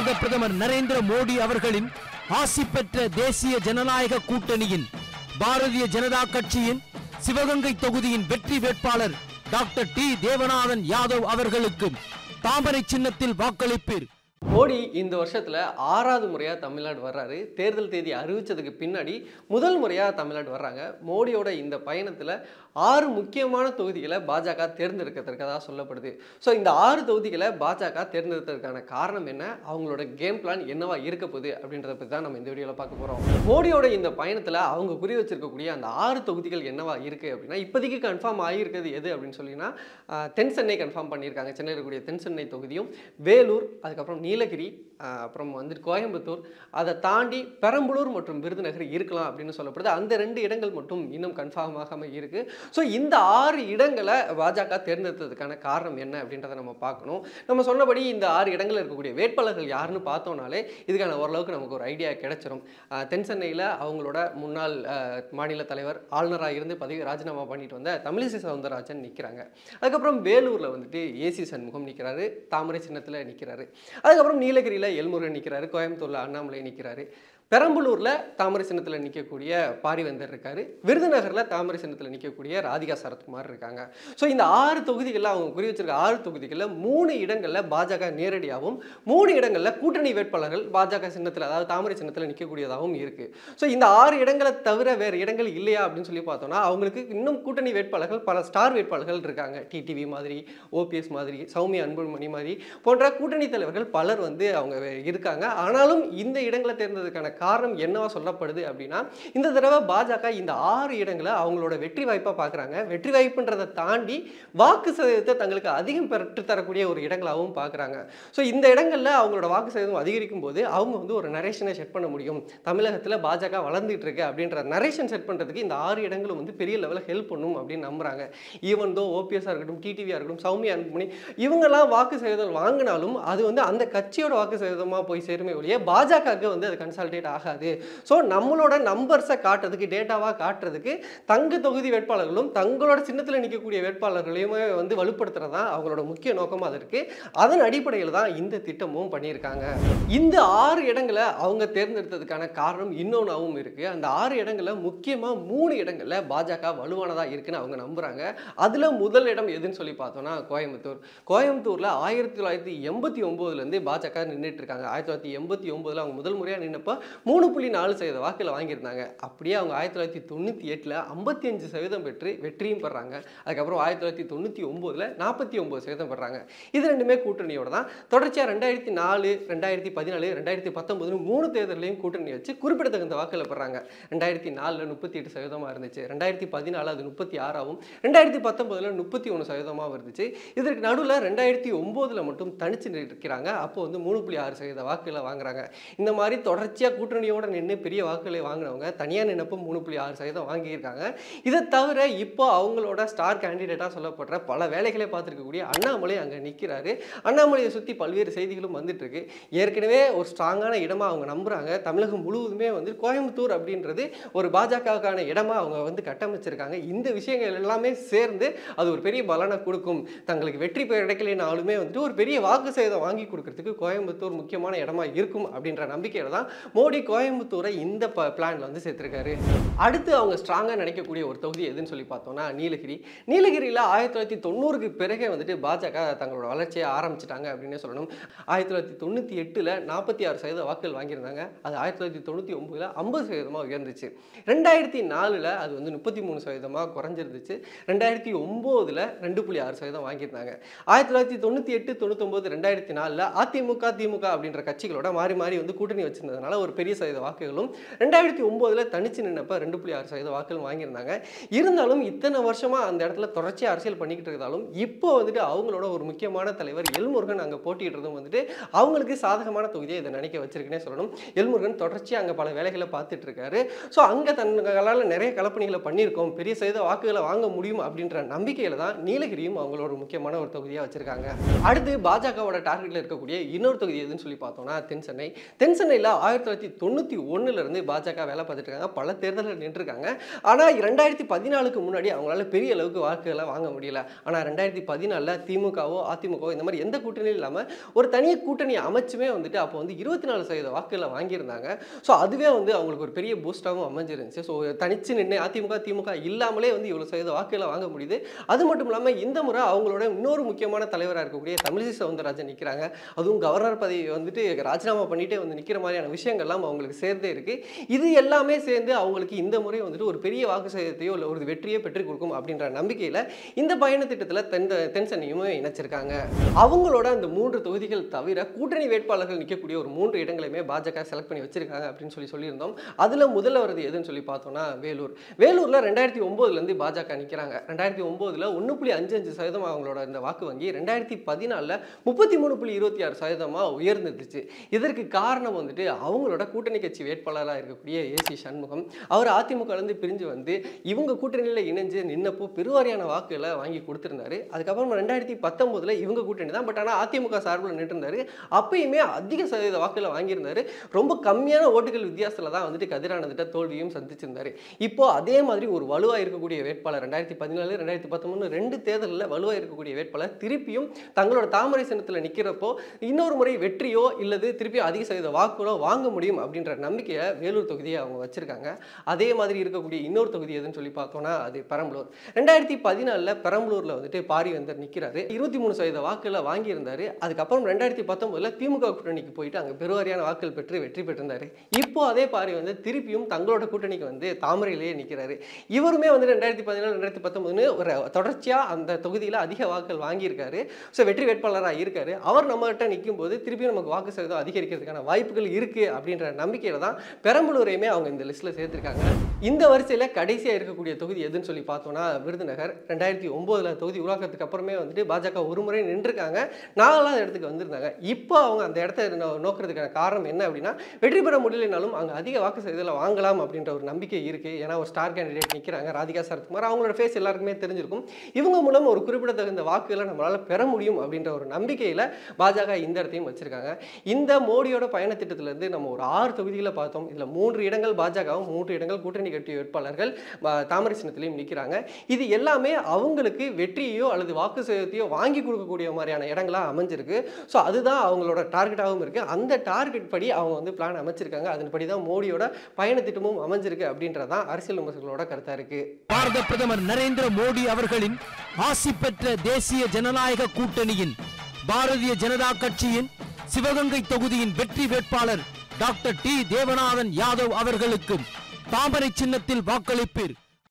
பாரத பிரதமர் நரேந்திர மோடி அவர்களின் ஆசி பெற்ற தேசிய ஜனநாயக கூட்டணியின் பாரதிய ஜனதா கட்சியின் சிவகங்கை தொகுதியின் வெற்றி வேட்பாளர் டாக்டர் டி தேவநாதன் யாதவ் அவர்களுக்கு தாமரை சின்னத்தில் வாக்களிப்பீர். மோடி இந்த வருஷத்துல 6வது முறையா தமிழ்நாடு வர்றாரு. தேர்தல் தேதி அறிவிச்சதுக்கு பின்னாடி முதல் முறையா தமிழ்நாடு வர்றாங்க. மோடியோட இந்த பயணத்துல 6 முக்கியமான தொகுதிகளை பாஜக தேர்ந்தெடுக்கிறதுக்காக சொல்லப்படுது. ஸோ இந்த 6 தொகுதிகளை பாஜக தேர்ந்தெடுத்ததுக்கான காரணம் என்ன, அவங்களோட கேம் பிளான் என்னவா இருக்க போகுது அப்படின்றத பற்றி தான் நம்ம இந்த வீடியோவில் பார்க்க போகிறோம். மோடியோட இந்த பயணத்தில் அவங்க குறி வச்சிருக்கக்கூடிய அந்த 6 தொகுதிகள் என்னவா இருக்குது அப்படின்னா, இப்போதைக்கு கன்ஃபார்ம் ஆகியிருக்கிறது எது அப்படின்னு சொல்லினா தென் சென்னை கன்ஃபார்ம் பண்ணியிருக்காங்க. சென்னையில் இருக்கக்கூடிய தென் சென்னை தொகுதியும், வேலூர், அதுக்கப்புறம் நீலகிரி, அப்புறம் வந்துட்டு கோயம்புத்தூர், அதை தாண்டி பெரம்பலூர் மற்றும் விருதுநகர் இருக்கலாம் அப்படின்னு சொல்லப்படுது. அந்த 2 இடங்கள் மட்டும் இன்னும் கன்ஃபார்ம் ஆகாமல் இருக்கு. ஸோ இந்த 6 இடங்களை பாஜக தேர்ந்தெடுத்ததுக்கான காரணம் என்ன அப்படின்றத நம்ம பார்க்கணும். நம்ம சொன்னபடி இந்த 6 இடங்களில் இருக்கக்கூடிய வேட்பாளர்கள் யாருன்னு பார்த்தோம்னாலே இதுக்கான ஓரளவுக்கு நமக்கு ஒரு ஐடியா கிடைச்சிரும். தென் சென்னையில் அவங்களோட முன்னாள் மாநில தலைவர், ஆளுநராக இருந்து பதவி ராஜினாமா பண்ணிட்டு வந்த தமிழிசை சவுந்தரராஜன் நிற்கிறாங்க. அதுக்கப்புறம் வேலூரில் வந்துட்டு ஏசி சண்முகம் நிற்கிறாரு, தாமரை சின்னத்தில் நிற்கிறாரு. அதுக்கப்புறம் நீலகிரியில் எல்முருகன் நிற்கிறாரு, கோயம்புத்தூரில் அண்ணாமலை நிற்கிறாரு, பெரம்பலூரில் தாமரை சின்னத்தில் நிற்கக்கூடிய பாரிவேந்தர் இருக்காரு, விருதுநகரில் தாமரை சின்னத்தில் நிற்கக்கூடிய ராதிகா சரத்குமார் இருக்காங்க. ஸோ இந்த 6 தொகுதிகளில் அவங்க குறி வச்சிருக்க 6 தொகுதிகளில் 3 இடங்களில் பாஜக நேரடியாகவும் 3 இடங்களில் கூட்டணி வேட்பாளர்கள் பாஜக சின்னத்தில், அதாவது தாமரை சின்னத்தில் நிற்கக்கூடியதாகவும் இருக்குது. ஸோ இந்த 6 இடங்களை தவிர வேறு இடங்கள் இல்லையா அப்படின்னு சொல்லி பார்த்தோம்னா, அவங்களுக்கு இன்னும் கூட்டணி வேட்பாளர்கள், பல ஸ்டார் வேட்பாளர்கள் இருக்காங்க. டிடிவி மாதிரி, ஓபிஎஸ் மாதிரி, சௌமியா அன்புமணி மாதிரி போன்ற கூட்டணி தலைவர்கள் பலர் வந்து அவங்க இருக்காங்க. ஆனாலும் இந்த இடங்களை தேர்ந்ததுக்கான காரணம் என்னவா சொல்லப்படுது அப்படின்னா, இந்த தடவை பாஜக இந்த 6 இடங்களை அவங்களோட வெற்றி வாய்ப்பா பார்க்குறாங்க. வெற்றி வாய்ப்புன்றதை தாண்டி வாக்கு சதவீதத்தை தங்களுக்கு அதிகம் பெற்று தரக்கூடிய ஒரு இடங்களாகவும் பார்க்குறாங்க. ஸோ இந்த இடங்களில் அவங்களோட வாக்கு சதவீதம் அதிகரிக்கும் போது அவங்க வந்து ஒரு நரேஷனை செட் பண்ண முடியும். தமிழகத்தில் பாஜக வளர்ந்துட்டு இருக்கு அப்படின்ற நரேஷன் செட் பண்ணுறதுக்கு இந்த 6 இடங்களும் வந்து பெரிய லெவலில் ஹெல்ப் பண்ணும் அப்படின்னு நம்புறாங்க. ஈவன் தோ ஓபிஎஸ்ஸாக இருக்கட்டும், டிடிவியாக இருக்கட்டும், சௌமியா அன்புமணி, இவங்கெல்லாம் வாக்கு சதவீதம் வாங்கினாலும் அது வந்து அந்த கட்சியோட வாக்கு சதவீதமாக போய் சேருமே ஒழிய பாஜகவுக்கு வந்து அது கன்சால்டேட் ஆகாது. ஸோ நம்மளோட நம்பர்ஸை காட்டுறதுக்கு, டேட்டாவாக காட்டுறதுக்கு தங்க தொகுதி வேட்பாளர்களும் தங்களோட சின்னத்தில் நிற்கக்கூடிய வேட்பாளர்களையுமே வந்து வலுப்படுத்துறது தான் அவங்களோட முக்கிய நோக்கமாக இருக்கு. அதன் அடிப்படையில் தான் இந்த திட்டமும் பண்ணியிருக்காங்க. இந்த 6 இடங்களை அவங்க தேர்ந்தெடுத்ததுக்கான காரணம் இன்னொன்றாவும் இருக்கு. அந்த 6 இடங்களில் முக்கியமாக 3 இடங்களில் பாஜக வலுவானதாக இருக்குன்னு அவங்க நம்புறாங்க. அதில் முதல் இடம் எதுன்னு சொல்லி பார்த்தோம்னா கோயம்புத்தூர். கோயம்புத்தூரில் 1989 பாஜக நின்றுட்டு இருக்காங்க. 1989 அவங்க முதல் முறையாக நின்னப்போ 3.4% வாக்கில் வாங்கியிருந்தாங்க. அப்படியே அவங்க 1998 55% பெற்று வெற்றியும் பெறாங்க. அதுக்கப்புறம் 1999 49% பெறாங்க. இது ரெண்டுமே கூட்டணியோட தான். தொடர்ச்சியாக 2004, 2014, 2019 3 தேர்தலையும் கூட்டணி வச்சு குறிப்பிடத்தகுந்த வாக்கில் பெறாங்க. 2004 38% இருந்துச்சு, 2014 அது 36ஆகவும், 2019 31% இருந்துச்சு. இதற்கு நடுவில் 2009 மட்டும் தனிச்சு நிற்கிறாங்க. அப்போ வந்து 3.6% வாக்குகளை வாங்குறாங்க. இந்த மாதிரி தொடர்ச்சியாக கூட்டணியோட நின்று பெரிய வாக்குகளை வாங்கினவங்க தனியாக நின்னப்போ 3.6% வாங்கியிருக்காங்க. இதை தவிர இப்போ அவங்களோட ஸ்டார் கேண்டிடேட்டாக சொல்லப்படுற பல வேலைகளை பார்த்துருக்கக்கூடிய அண்ணாமலை அங்கே நிற்கிறாரு. அண்ணாமலையை சுற்றி பல்வேறு செய்திகளும் வந்துட்டு இருக்கு. ஏற்கனவே ஒரு ஸ்ட்ராங்கான இடமா அவங்க நம்புறாங்க. தமிழகம் முழுவதுமே வந்து கோயம்புத்தூர் அப்படின்றது ஒரு பாஜகவுக்கான இடமா அவங்க வந்து கட்டமைச்சிருக்காங்க. இந்த விஷயங்கள் எல்லாமே சேர்ந்து அது ஒரு பெரிய பலனை கொடுக்கும். தங்களுக்கு வெற்றி கிடைக்கலைனாலுமே வந்துட்டு ஒரு பெரிய வாக்கு சதவீதம் வாங்கி கொடுக்கறதுக்கு கோயம்புத்தூர் முக்கியமான இடமா இருக்கும் அப்படின்ற நம்பிக்கையில தான் மோடி கோயம்புத்தூரை இந்த பிளான்ல வந்து சேர்த்திருக்காரு. அடுத்து அவங்க ஸ்ட்ராங்கா நினைக்கக்கூடிய ஒரு தொகுதி எதுன்னு சொல்லி பார்த்தோம்னா நீலகிரி. நீலகிரியில் 1990க்கு பிறகே வந்துட்டு பாஜக தங்களோட வளர்ச்சியை ஆரம்பிச்சிட்டாங்க அப்படின்னு சொல்லணும். 1998 46% வாக்குகள் வாங்கியிருந்தாங்க. அது 1999 50% உயர்ந்துச்சு. 2004 அது வந்து 33% குறைஞ்சிருந்துச்சு. 2009 2.6% வாங்கியிருந்தாங்க. 1998, 99, 2004 அதிமுக, திமுக அப்படின்ற கட்சிகளோட மாறி மாறி வந்து கூட்டணி வச்சிருந்ததுனால ஒரு பெரிய சதவீத வாக்குகளும், 2009 தனிச்சு நின்னப்ப 2.6% வாக்குகள் வாங்கியிருந்தாங்க. இருந்தாலும் இத்தனை வருஷமா அந்த இடத்துல தொடர்ச்சியாக அரசியல் பண்ணிக்கிட்டு இருந்தாலும் இப்போ வந்துட்டு அவங்களோட ஒரு முக்கியமான தலைவர் எல்முருகன் அங்கே போட்டியிடுறதும் வந்துட்டு அவங்களுக்கு சாதகமான தொகுதியை இதை நினைக்க வச்சிருக்குன்னே சொல்லணும். எல்முருகன் தொடர்ச்சியாக அங்கே பல வேலைகளை பார்த்துட்டு இருக்காரு. ஸோ அங்கே தங்களால் நிறைய கலப்பணிகளை பண்ணியிருக்கோம், பெரிய சதவீத வாக்குகளை வாங்க முடியும் அப்படின்ற நம்பிக்கையில் தான் நீலகிரியும் அவங்களோட முக்கியமான ஒரு தொகுதியாக வச்சிருக்காங்க. அடுத்து பாஜகவோட டார்கெட்டில் இருக்கக்கூடிய இன்னொரு தொகுதி எதுன்னு சொல்லி பார்த்தோம்னா தென் சென்னை. தென் சென்னையில் 1990 1991 இருந்து பாஜக வேலை பார்த்துட்டு இருக்காங்க. பல தேர்தலில் நின்றுருக்காங்க. ஆனால் 2014க்கு முன்னாடி அவங்களால பெரிய அளவுக்கு வாக்குகளை வாங்க முடியல. ஆனால் 2014 திமுகவோ அதிமுகவோ இந்த மாதிரி எந்த கூட்டணியும் இல்லாமல் ஒரு தனி கூட்டணி அமைச்சுமே வந்துட்டு அப்போ வந்து 24% வாக்குகளை வாங்கியிருந்தாங்க. ஸோ அதுவே வந்து அவங்களுக்கு ஒரு பெரிய பூஸ்டாகவும் அமைஞ்சிருந்துச்சு. ஸோ தனிச்சு நின்று அதிமுக திமுக இல்லாமலே வந்து இவ்வளோ சதவீத வாக்குகளை வாங்க முடியுது. அது மட்டும் இல்லாமல் இந்த முறை அவங்களோட இன்னொரு முக்கியமான தலைவராக இருக்கக்கூடிய தமிழிசை சவுந்தரராஜன் நிற்கிறாங்க. அதுவும் கவர்னர் பதவி வந்துட்டு ராஜினாமா பண்ணிட்டே வந்து நிற்கிற மாதிரியான விஷயங்கள்லாம் அவங்களுக்கு சேர்ந்தே இருக்கு. இது எல்லாமே சேர்ந்து அவங்களுக்கு இந்த முறை வந்துட்டு ஒரு பெரிய வாக்கு சதவீதத்தையோ இல்லை ஒரு வெற்றியை பெற்றுக் கொடுக்கும் அப்படின்ற நம்பிக்கையில் இந்த பயண திட்டத்தில் தென்சென்னையுமே இணைச்சிருக்காங்க. அவங்களோட அந்த 3 தொகுதிகள் தவிர கூட்டணி வேட்பாளர்கள் நிற்கக்கூடிய ஒரு 3 இடங்களையுமே பாஜக செலக்ட் பண்ணி வச்சிருக்காங்க அப்படின்னு சொல்லியிருந்தோம். அதில் முதல்ல வருது எதுன்னு சொல்லி பார்த்தோம்னா வேலூரில் 2009 பாஜக நிற்கிறாங்க. 2009 1.55% அவங்களோட இந்த வாக்கு வங்கி 2014 33.26% உயர்ந்துச்சு. இதற்கு காரணம் வந்துட்டு அவங்களோட கூட்டணி கட்சி வேட்பாளராக இருக்கக்கூடிய ஏசி சண்முகம். அவர் அதிமுகலேருந்து பிரிஞ்சு வந்து இவங்க கூட்டணியில் இணைஞ்சு நின்னப்போ பெருவாரியான வாக்குகளை வாங்கி கொடுத்துருந்தாரு. அதுக்கப்புறம் 2019 இவங்க கூட்டணி தான், பட் ஆனால் அதிமுக சார்பில் நின்றுருந்தாரு. அப்பயுமே அதிக சதவீத வாக்குகளை வாங்கியிருந்தாரு. ரொம்ப கம்மியான ஓட்டுகள் வித்தியாசத்தில் தான் வந்துட்டு கதிரானந்திட்ட தோல்வியும் சந்திச்சிருந்தாரு. இப்போ அதே மாதிரி ஒரு வலுவாக இருக்கக்கூடிய வேட்பாளர் 2014 2019 2 தேர்தலில் வலுவாக இருக்கக்கூடிய வேட்பாளர் திருப்பியும் தங்களோட தாமரை சின்னத்தில் நிற்கிறப்போ இன்னொரு முறை வெற்றியோ இல்லது திருப்பியும் அதிக சதவீத வாக்குகளோ வாங்க முடியும் அப்படின்ற நம்பிக்கையை வேலூர் தொகுதியை அவங்க வச்சிருக்காங்க. அதே மாதிரி இருக்கக்கூடிய இன்னொரு தொகுதி எதுன்னு சொல்லி பார்த்தோம்னா அது பெரம்பலூர். 2014 பெரம்பலூரில் வந்துட்டு பாரிவேந்தர் நிற்கிறாரு. 23% வாக்குகளை வாங்கியிருந்தாரு. அதுக்கப்புறம் 2019 திமுக கூட்டணிக்கு போயிட்டு அங்கே பெருவாரியான வாக்குகள் பெற்று வெற்றி பெற்றிருந்தாரு. இப்போ அதே பாரிவேந்தர் திருப்பியும் தங்களோட கூட்டணிக்கு வந்து தாமரையிலேயே நிற்கிறாரு. இவருமே வந்து 2014 2019 ஒரு தொடர்ச்சியாக அந்த தொகுதியில் அதிக வாக்குகள் வாங்கியிருக்காரு. ஸோ வெற்றி வேட்பாளராக இருக்காரு. அவர் நம்மகிட்ட நிற்கும் போது திருப்பியும் நமக்கு வாக்கு சதவீதம் அதிகரிக்கிறதுக்கான வாய்ப்புகள் இருக்கு அப்படின்ற நம்பிக்கையில தான் பெரம்பலூரையுமே அவங்க இந்த லிஸ்ட்ல சேர்த்திருக்காங்க. இந்த வரிசையில் கடைசியாக இருக்கக்கூடிய தொகுதி எதுன்னு சொல்லி பார்த்தோம்னா விருதுநகர். 2009 தொகுதி உருவாக்கத்துக்கு அப்புறமே வந்துட்டு பாஜக ஒரு முறை நின்றுருக்காங்க. 4வது இடத்துக்கு வந்திருந்தாங்க. இப்போ அவங்க அந்த இடத்த நோக்கிறதுக்கான காரணம் என்ன அப்படின்னா வெற்றி பெற முடியலனாலும் அங்கே அதிக வாக்கு சதவீதம் வாங்கலாம் அப்படின்ற ஒரு நம்பிக்கை இருக்கு. ஏன்னா ஒரு ஸ்டார் கேண்டிடேட் நிற்கிறாங்க, ராதிகா சரத்குமார். அவங்களோட ஃபேஸ் எல்லாருக்குமே தெரிஞ்சிருக்கும். இவங்க மூலம் ஒரு குறிப்பிடத்தகுந்த வாக்குகளை நம்மளால பெற முடியும் அப்படின்ற ஒரு நம்பிக்கையில் பாஜக இந்த இடத்தையும் வச்சிருக்காங்க. இந்த மோடியோட பயண திட்டத்திலிருந்து நம்ம ஒரு 6 தொகுதிகளை பார்த்தோம். இதில் 3 இடங்கள் பாஜகவும் 3 இடங்கள் கூட்டணி கட்சி வேட்பாளர்கள் தாமரை சின்னத்திலையும் நிற்கிறாங்க. இது எல்லாமே அவங்களுக்கு வெற்றியோ அல்லது வாக்கு சதவீதத்தையோ வாங்கி கொடுக்கக்கூடிய மாதிரியான இடங்களா அமைஞ்சிருக்கு. ஸோ அதுதான் அவங்களோட டார்கெட்டாகவும் இருக்கு. அந்த டார்கெட் படி அவங்க வந்து பிளான் அமைச்சிருக்காங்க. அதன்படி தான் மோடியோட பயண திட்டமும் அமைஞ்சிருக்கு அப்படின்றதான் அரசியல் விமர்சகர்களோட கருத்தா இருக்கு. பாரத பிரதமர் நரேந்திர மோடி அவர்களின் ஆசி பெற்ற தேசிய ஜனநாயக கூட்டணியின் பாரதிய ஜனதா கட்சியின் சிவகங்கை தொகுதியின் வெற்றி வேட்பாளர் டாக்டர் டி. தேவநாதன் யாதவ் அவர்களுக்கும் தாமரை சின்னத்தில் வாக்களிப்பீர்.